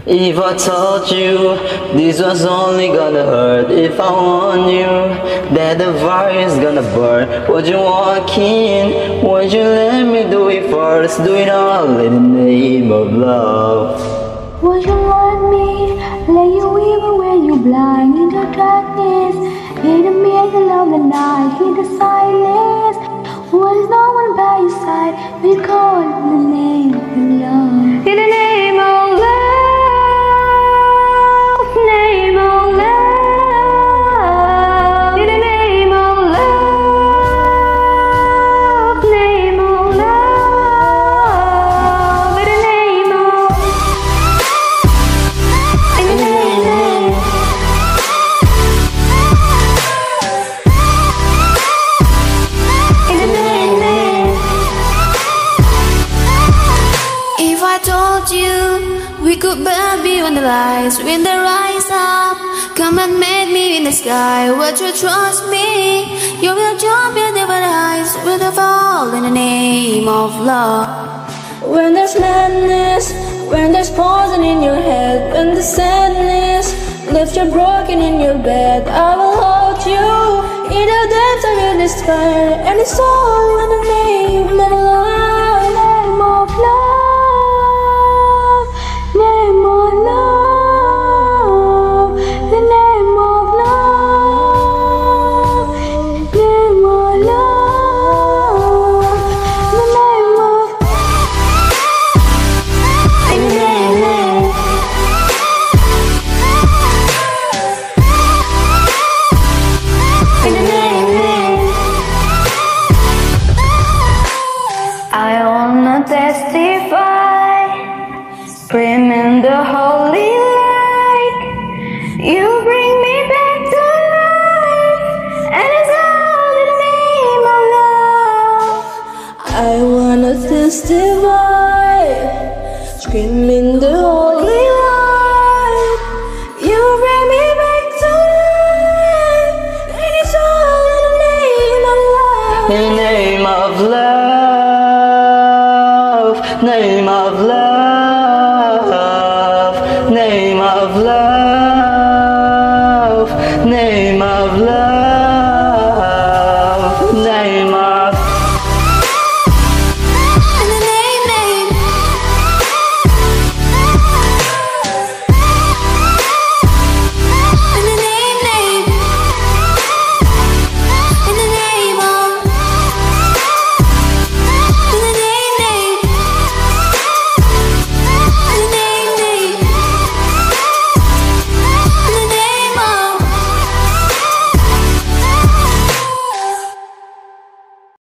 If I told you this was only gonna hurt, if I warned you that the fire's gonna burn, would you walk in? Would you let me do it first? Do it all in the name of love. Would you want me? Let you even when you blind in the darkness, in the middle of the night, in the silence. When no one by your side, we call in the name of love. In the name of love. We could burn beyond the lights when they rise up. Come and meet me in the sky. Would you trust me? You will jump in the eyes with a fall in the name of love. When there's madness, when there's poison in your head, when the sadness left you broken in your bed, I will hold you in the depths of your despair, and it's all in the name of love. Name of love. Name of love, the name of love, name of love, the name of I wanna testify, screaming the holy light. You bring me back to life, and it's all in the name of love. I wanna testify, screaming the holy light. You bring me back to life, and it's all in the name of love. In the name of love.